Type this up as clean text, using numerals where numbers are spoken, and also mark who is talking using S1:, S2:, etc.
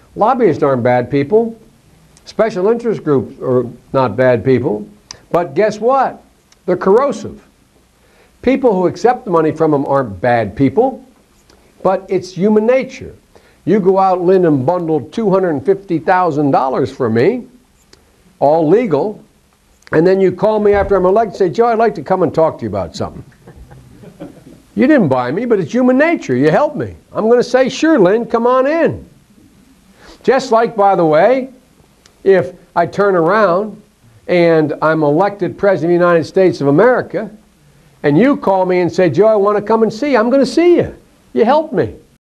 S1: Lobbyists aren't bad people. Special interest groups are not bad people. But guess what? They're corrosive. People who accept the money from them aren't bad people, but it's human nature. You go out, Lynn, and bundle $250,000 for me, all legal, and then you call me after I'm elected and say, Joe, I'd like to come and talk to you about something. You didn't buy me, but it's human nature. You helped me. I'm going to say, sure, Lynn, come on in. Just like, by the way, if I turn around and I'm elected President of the United States of America, and you call me and say, Joe, I want to come and see you, I'm going to see you. You helped me.